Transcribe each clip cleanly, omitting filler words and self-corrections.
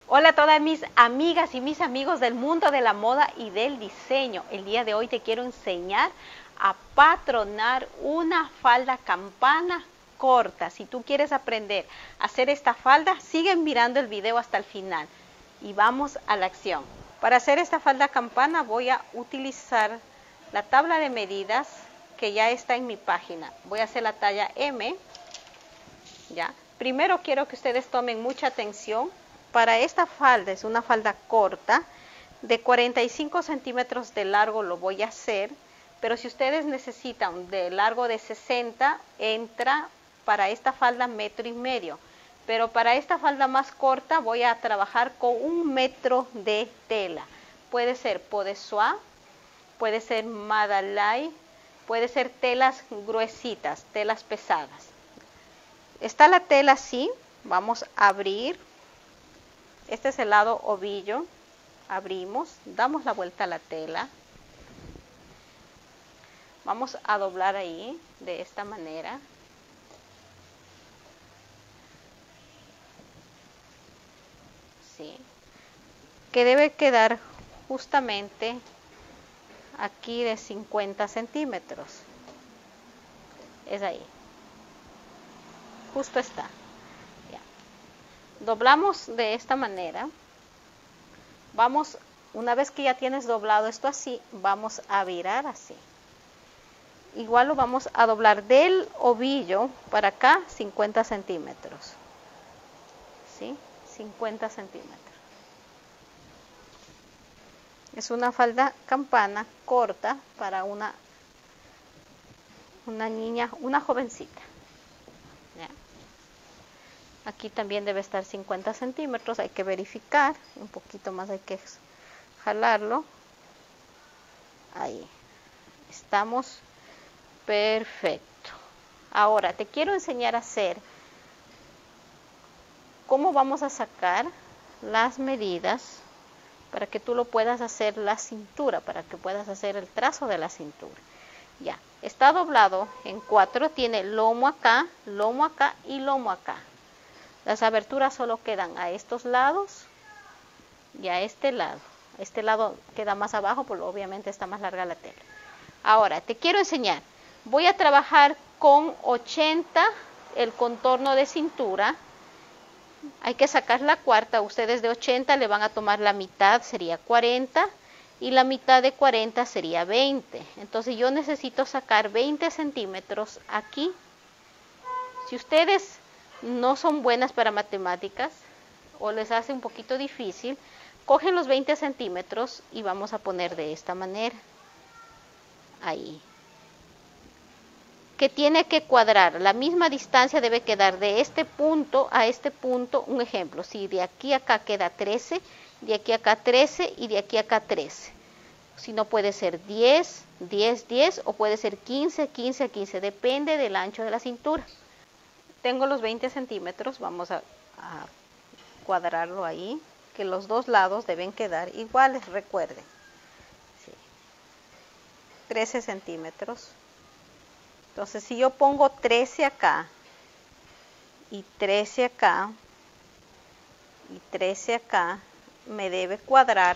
Hola a todas mis amigas y mis amigos del mundo de la moda y del diseño. El día de hoy te quiero enseñar a patronar una falda campana corta. Si tú quieres aprender a hacer esta falda, sigue mirando el video hasta el final y vamos a la acción. Para hacer esta falda campana voy a utilizar la tabla de medidas que ya está en mi página. Voy a hacer la talla M. ¿Ya? Primero quiero que ustedes tomen mucha atención. Para esta falda, es una falda corta, de 45 centímetros de largo lo voy a hacer, pero si ustedes necesitan de largo de 60, entra para esta falda 1,5 metros. Pero para esta falda más corta voy a trabajar con 1 metro de tela. Puede ser peau de soie, puede ser Madalay, puede ser telas gruesitas, telas pesadas. Está la tela así, vamos a abrir. Este es el lado ovillo, abrimos, damos la vuelta a la tela, vamos a doblar ahí de esta manera, ¿sí? Que debe quedar justamente aquí de 50 centímetros, es ahí, justo está. Doblamos de esta manera, vamos, una vez que ya tienes doblado esto así, vamos a virar así. Igual lo vamos a doblar del ovillo para acá 50 centímetros, ¿sí? 50 centímetros. Es una falda campana corta para una niña, una jovencita. ¿Ya? Aquí también debe estar 50 centímetros, hay que verificar, un poquito más hay que jalarlo. Ahí, estamos perfecto. Ahora te quiero enseñar a hacer cómo vamos a sacar las medidas para que tú lo puedas hacer la cintura, para que puedas hacer el trazo de la cintura. Ya, está doblado en 4, tiene lomo acá y lomo acá. Las aberturas solo quedan a estos lados y a este lado. Este lado queda más abajo porque obviamente está más larga la tela. Ahora, te quiero enseñar. Voy a trabajar con 80 el contorno de cintura. Hay que sacar la cuarta. Ustedes de 80 le van a tomar la mitad, sería 40. Y la mitad de 40 sería 20. Entonces yo necesito sacar 20 centímetros aquí. Si ustedes no son buenas para matemáticas o les hace un poquito difícil, cogen los 20 centímetros y vamos a poner de esta manera, ahí, que tiene que cuadrar, la misma distancia debe quedar de este punto a este punto. Un ejemplo, si de aquí a acá queda 13, de aquí a acá 13 y de aquí a acá 13, si no puede ser 10, 10, 10 o puede ser 15, 15 a 15, depende del ancho de la cintura. Tengo los 20 centímetros, vamos a cuadrarlo ahí, que los dos lados deben quedar iguales, recuerden. Sí. 13 centímetros. Entonces, si yo pongo 13 acá, y 13 acá, y 13 acá, me debe cuadrar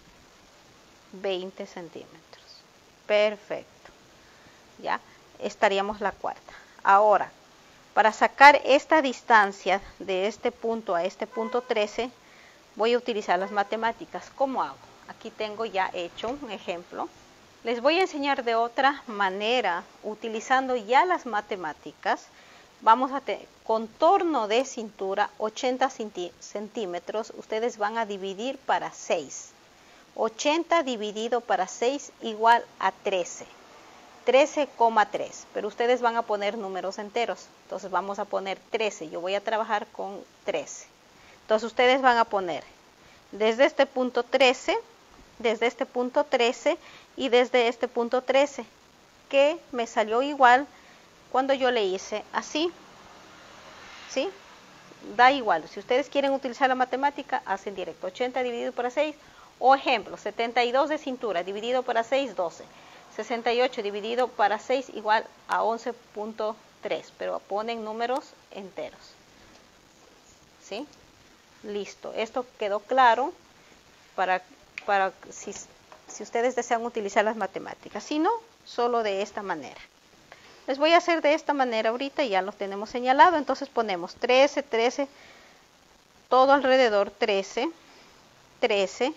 20 centímetros. Perfecto. Ya, estaríamos la cuarta. Ahora, para sacar esta distancia de este punto a este punto 13, voy a utilizar las matemáticas. ¿Cómo hago? Aquí tengo ya hecho un ejemplo. Les voy a enseñar de otra manera, utilizando ya las matemáticas. Vamos a tener contorno de cintura 80 centímetros. Ustedes van a dividir para 6. 80 dividido para 6 igual a 13. 13,3, pero ustedes van a poner números enteros, entonces vamos a poner 13, yo voy a trabajar con 13, entonces ustedes van a poner desde este punto 13, desde este punto 13 y desde este punto 13, que me salió igual cuando yo le hice así, ¿sí? Da igual, si ustedes quieren utilizar la matemática, hacen directo, 80 dividido por 6, o ejemplo, 72 de cintura dividido por 6, 12. 68 dividido para 6 igual a 11,3, pero ponen números enteros, ¿sí? Listo, esto quedó claro para si ustedes desean utilizar las matemáticas. Si no, solo de esta manera. Les voy a hacer de esta manera ahorita y ya lo tenemos señalado. Entonces ponemos 13, 13, todo alrededor 13, 13,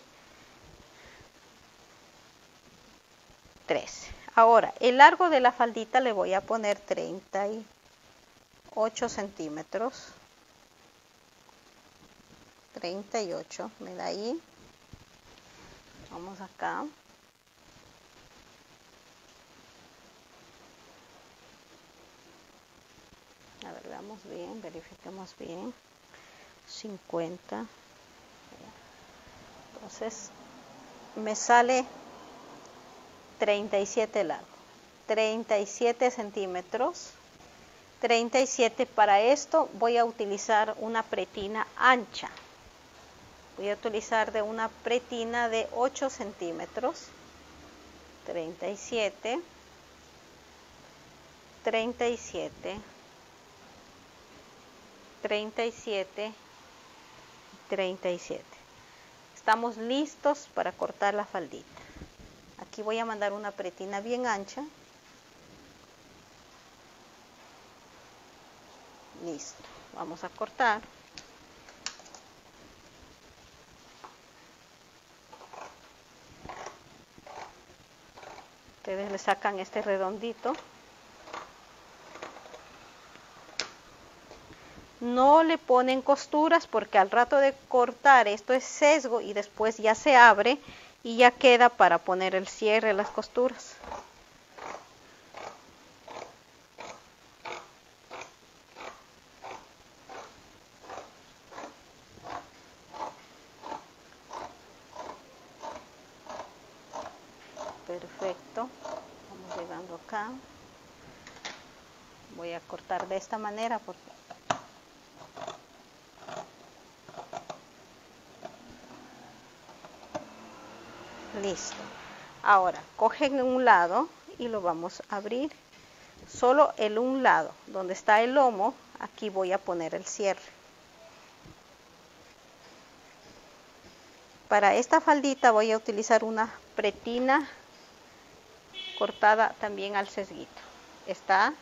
13. Ahora, el largo de la faldita le voy a poner 38 centímetros. 38, me da ahí. Vamos acá. A ver, veamos bien, verifiquemos bien. 50. Entonces, me sale 37 largo. 37 centímetros. 37. Para esto voy a utilizar una pretina ancha. Voy a utilizar de una pretina de 8 centímetros. 37. 37. 37, 37. Estamos listos para cortar la faldita. Aquí voy a mandar una pretina bien ancha. Listo. Vamos a cortar. Ustedes le sacan este redondito. No le ponen costuras porque al rato de cortar esto es sesgo y después ya se abre y ya queda para poner el cierre, las costuras. Perfecto. Vamos llegando acá. Voy a cortar de esta manera porque listo. Ahora, cogen un lado y lo vamos a abrir. Solo el un lado, donde está el lomo, aquí voy a poner el cierre. Para esta faldita voy a utilizar una pretina cortada también al sesguito. Está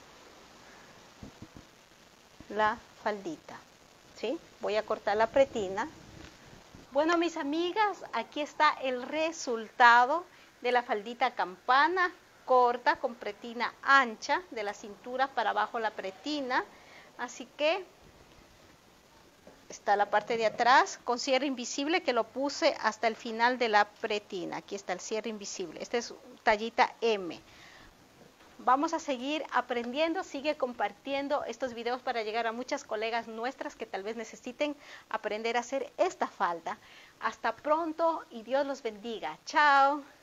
la faldita, ¿sí? Voy a cortar la pretina. Bueno, mis amigas, aquí está el resultado de la faldita campana corta con pretina ancha, de la cintura para abajo la pretina. Así que está la parte de atrás con cierre invisible que lo puse hasta el final de la pretina. Aquí está el cierre invisible. Este es tallita M. Vamos a seguir aprendiendo, sigue compartiendo estos videos para llegar a muchas colegas nuestras que tal vez necesiten aprender a hacer esta falda. Hasta pronto y Dios los bendiga. Chao.